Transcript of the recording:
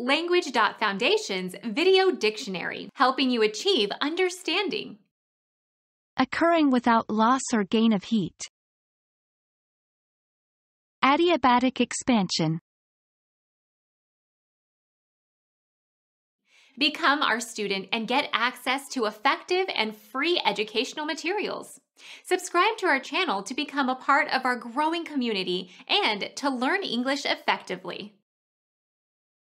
Language.Foundation's Video Dictionary, helping you achieve understanding. Occurring without loss or gain of heat. Adiabatic expansion. Become our student and get access to effective and free educational materials. Subscribe to our channel to become a part of our growing community and to learn English effectively.